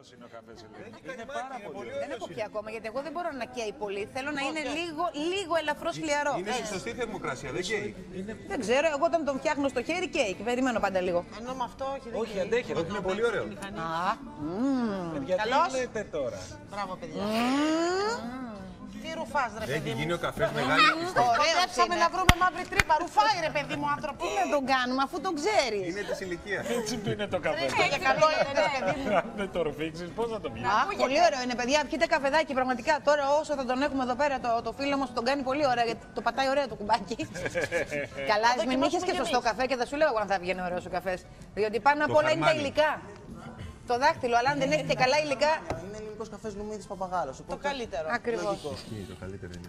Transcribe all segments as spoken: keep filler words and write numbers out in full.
ωραίος είναι ο καφές, Ελένη. Είναι πάρα πολύ. Δεν έχω πια ακόμα, γιατί εγώ δεν μπορώ να καίει πολύ. Θέλω να είναι λίγο, λίγο ελαφρώς χλιαρό. Είναι στη σωστή θερμοκρασία, δεν καίει. Δεν ξέρω, εγώ όταν τον φτιάχνω στο χέρι καίει. Περιμένω πάντα λίγο. Ενώ με αυτό όχι. δεν Όχι, καίει. αντέχει. Όχι, είναι πολύ ωραίο. Α, Γιατί Καλώς. λέτε τώρα. Μπράβο, παιδιά. Τι ρουφάς, ρε Έχει παιδί μου. γίνει ο καφές μεγάλη ιστορία. Κοντέψαμε να βρούμε μαύρη τρύπα. Ρουφάει, ρε παιδί μου, άνθρωπο. τι να τον κάνουμε αφού τον ξέρει. Είναι της ηλικίας. Έτσι πίνει το καφέ. Και για καλό είναι, ρε παιδί μου. Αν δεν το ρουφήξεις, πώς θα το πιεις. Α, πολύ ωραίο είναι, παιδιά. Πιείτε καφεδάκι. Πραγματικά τώρα, όσο θα τον έχουμε εδώ πέρα, το, το φίλο μας τον κάνει πολύ ωραία, γιατί το πατάει ωραία το κουμπάκι. Καλά, μην είχε και σωστό καφέ και θα σου λέω εγώ αν θα βγαίνει ωραίο ο καφέ. Διότι πάνω απ' όλα είναι τα χαρμάνι. υλικά. Το δάχτυλο, αλλά αν δεν έχετε καλά υλικά. Είναι ελληνικός καφές Λουμίδης Παπαγάλος. Το καλύτερο. Ακριβώς. Ισχύει, το καλύτερο είναι.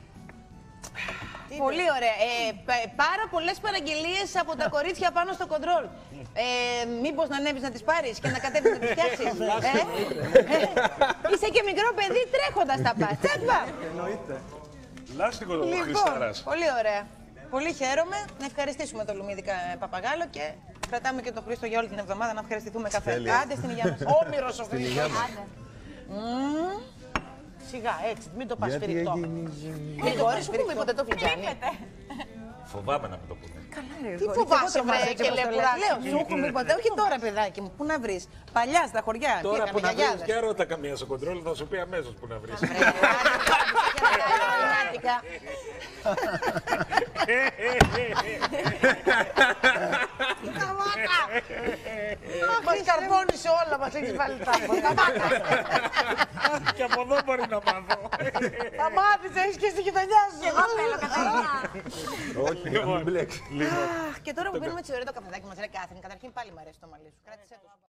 Πολύ ωραία. Ε, πα- πάρα πολλές παραγγελίες από τα κορίτσια πάνω στο κοντρόλ. Ε, μήπως να ανέβεις να τις πάρεις και να κατέβεις να τις φτιάξεις. ε? Ε, είσαι και μικρό παιδί, τρέχοντας τα πας. Τσάκπα! Λάστιχο το Λοιπόν, Χριστάρας. πολύ ωραία. Πολύ χαίρομαι. Να ευχαριστήσουμε τον Λουμίδη Κα- Παπαγάλο και κρατάμε και τον Χρήστο για όλη την εβδομάδα να ευχαριστηθούμε καφέ. Τέλεια. Άντε στην υγεία μας. Όμηρος ο Χρήστος. Μμμ. Σιγά, έτσι, μην το πας φυρικτό. Δεν μπορείς, πούμε ποτέ το φλιτζάνι. Φοβάμαι να μου το πούνε. Τι φοβάσαι, βρε, και λεπουράκι. Λέω, σου έχουν πει ποτέ, όχι τώρα, παιδάκι μου, πού να βρεις. Παλιά στα χωριά, Τώρα πήγαμε που να βρεις γιαγιάδες. και ρώτα καμία στο κοντρόλ, θα σου πει αμέσως που να βρεις. Μας καρπώνεις όλα, μας έχεις βάλει τάμπο. Σταμάτα. Και από εδώ μπορεί να μάθω. Θα μάθεις, έχεις και στη γειτονιά σου. Εγώ θέλω, Κατερίνα. Όχι, να μην μπλέξει. Αχ, και τώρα που πίνουμε έτσι ωραίο το καφεδάκι μας, ρε Κάθριν, καταρχήν πάλι μου αρέσει το μαλλί σου. Κράτησέ το.